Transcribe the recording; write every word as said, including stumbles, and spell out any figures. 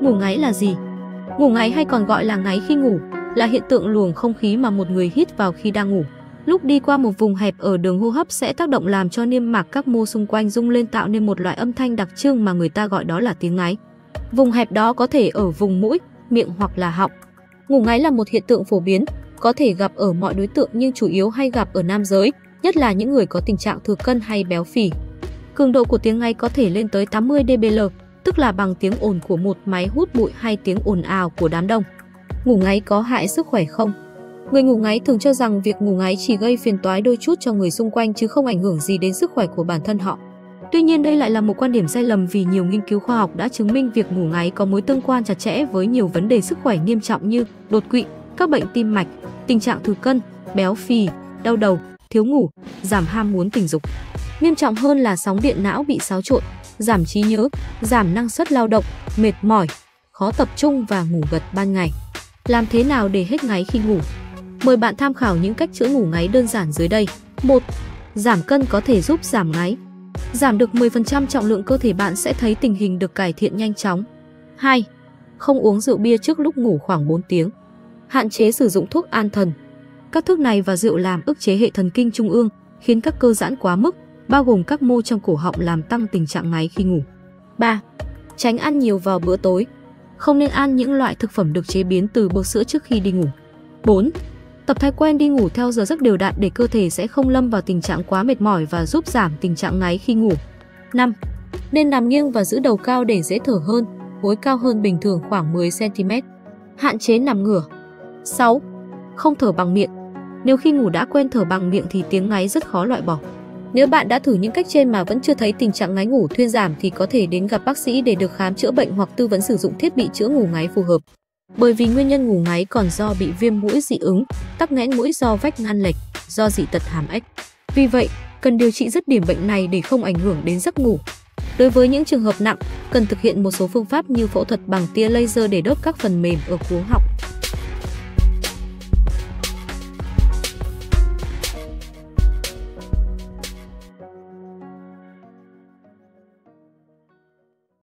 Ngủ ngáy là gì? Ngủ ngáy hay còn gọi là ngáy khi ngủ là hiện tượng luồng không khí mà một người hít vào khi đang ngủ. Lúc đi qua một vùng hẹp ở đường hô hấp sẽ tác động làm cho niêm mạc các mô xung quanh rung lên tạo nên một loại âm thanh đặc trưng mà người ta gọi đó là tiếng ngáy. Vùng hẹp đó có thể ở vùng mũi, miệng hoặc là họng. Ngủ ngáy là một hiện tượng phổ biến, có thể gặp ở mọi đối tượng nhưng chủ yếu hay gặp ở nam giới, nhất là những người có tình trạng thừa cân hay béo phì. Cường độ của tiếng ngáy có thể lên tới tám mươi đê bê lờ, tức là bằng tiếng ồn của một máy hút bụi hay tiếng ồn ào của đám đông. Ngủ ngáy có hại sức khỏe không? Người ngủ ngáy thường cho rằng việc ngủ ngáy chỉ gây phiền toái đôi chút cho người xung quanh chứ không ảnh hưởng gì đến sức khỏe của bản thân họ. Tuy nhiên đây lại là một quan điểm sai lầm vì nhiều nghiên cứu khoa học đã chứng minh việc ngủ ngáy có mối tương quan chặt chẽ với nhiều vấn đề sức khỏe nghiêm trọng như đột quỵ, các bệnh tim mạch, tình trạng thừa cân, béo phì, đau đầu, thiếu ngủ, giảm ham muốn tình dục. Nghiêm trọng hơn là sóng điện não bị xáo trộn, giảm trí nhớ, giảm năng suất lao động, mệt mỏi, khó tập trung và ngủ gật ban ngày. Làm thế nào để hết ngáy khi ngủ? Mời bạn tham khảo những cách chữa ngủ ngáy đơn giản dưới đây. một. Giảm cân có thể giúp giảm ngáy. Giảm được mười phần trăm trọng lượng cơ thể bạn sẽ thấy tình hình được cải thiện nhanh chóng. hai. Không uống rượu bia trước lúc ngủ khoảng bốn tiếng. Hạn chế sử dụng thuốc an thần. Các thuốc này và rượu làm ức chế hệ thần kinh trung ương, khiến các cơ giãn quá mức, bao gồm các mô trong cổ họng làm tăng tình trạng ngáy khi ngủ. ba. Tránh ăn nhiều vào bữa tối. Không nên ăn những loại thực phẩm được chế biến từ bơ sữa trước khi đi ngủ. bốn. Tập thói quen đi ngủ theo giờ giấc đều đặn để cơ thể sẽ không lâm vào tình trạng quá mệt mỏi và giúp giảm tình trạng ngáy khi ngủ. năm. Nên nằm nghiêng và giữ đầu cao để dễ thở hơn, gối cao hơn bình thường khoảng mười xăng ti mét. Hạn chế nằm ngửa. sáu. Không thở bằng miệng. Nếu khi ngủ đã quen thở bằng miệng thì tiếng ngáy rất khó loại bỏ. Nếu bạn đã thử những cách trên mà vẫn chưa thấy tình trạng ngáy ngủ thuyên giảm thì có thể đến gặp bác sĩ để được khám chữa bệnh hoặc tư vấn sử dụng thiết bị chữa ngủ ngáy phù hợp. Bởi vì nguyên nhân ngủ ngáy còn do bị viêm mũi dị ứng, tắc nghẽn mũi do vách ngăn lệch, do dị tật hàm ếch. Vì vậy, cần điều trị dứt điểm bệnh này để không ảnh hưởng đến giấc ngủ. Đối với những trường hợp nặng, cần thực hiện một số phương pháp như phẫu thuật bằng tia laser để đốt các phần mềm ở cuống họng.